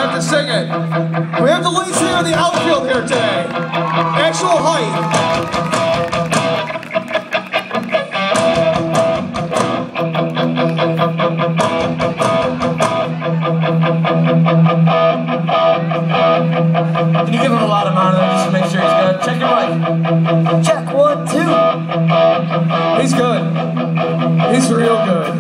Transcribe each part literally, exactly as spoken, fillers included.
have to sing it. We have the lead singer of the outfield here today. Actual height. Can you give him a lot of monitor just to make sure he's good? Check your mic. Check one, two. He's good. He's real good.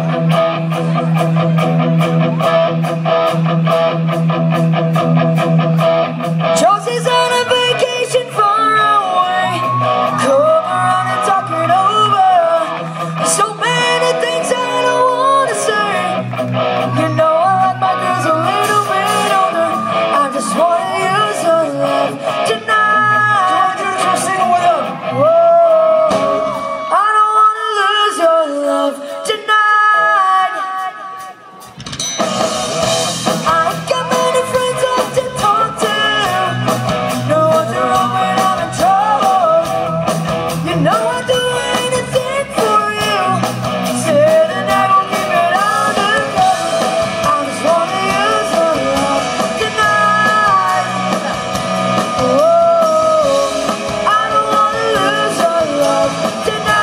Chelsea's on a vacation far away. Come around and talk it over. There's so many things I don't want to say. You know I like my girls a little bit older. I just want to use your love tonight. Come on, Junior, sing it with him. Whoa, I don't want to lose your love tonight. I ain't got many friends left to talk to. No one's around when I'm in trouble. You know I'd do anything for you. Say tonight we'll keep it undercover. I just want to use your love tonight. Oh, I don't want to lose your love tonight.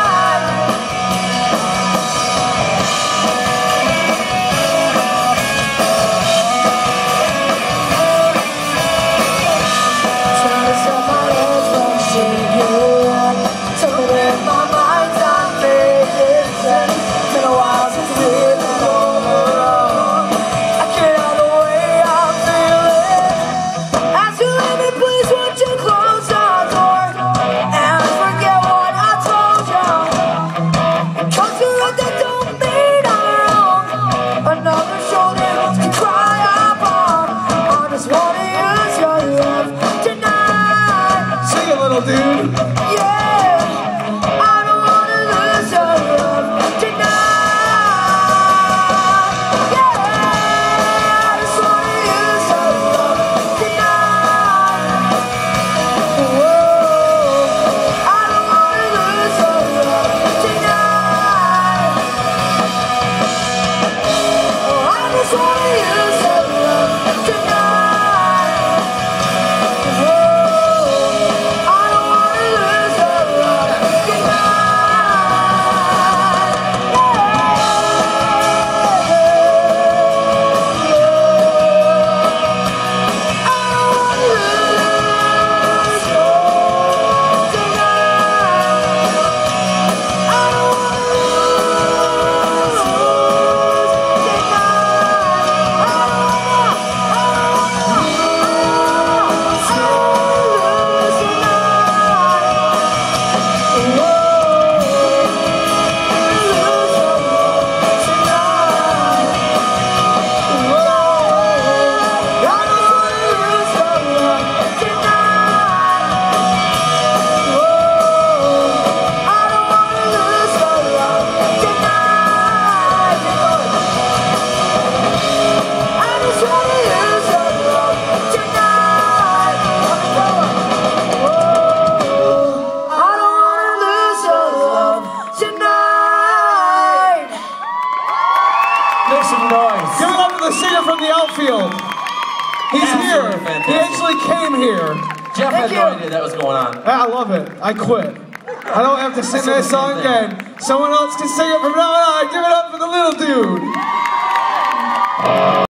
Trying to set my head from shaking. Something in my mind's not making sense. Been a while since we've been on the road. I can't hide the way I'm feeling. Ask you let me please, would you close the door and forget what I told you? Cause you're right, that don't mean I'm wrong. Another shoulder to cry upon. I just wanna use your love tonight. Sing it, little dude. Yeah, I don't wanna lose your love tonight. Yeah, I just wanna use your love tonight. Whoa, I don't wanna lose your love tonight. Oh, I just wanna use your love tonight. Whoa, I don't wanna lose your love Make some noise. Give it up to the singer from the outfield. He's Absolutely here. fantastic. He actually came here. Jeff had Thank no you. idea that was going on. I love it. I quit. I don't have to sing said that the same song thing. again. Someone else can sing it from now on. Give it up for the little dude.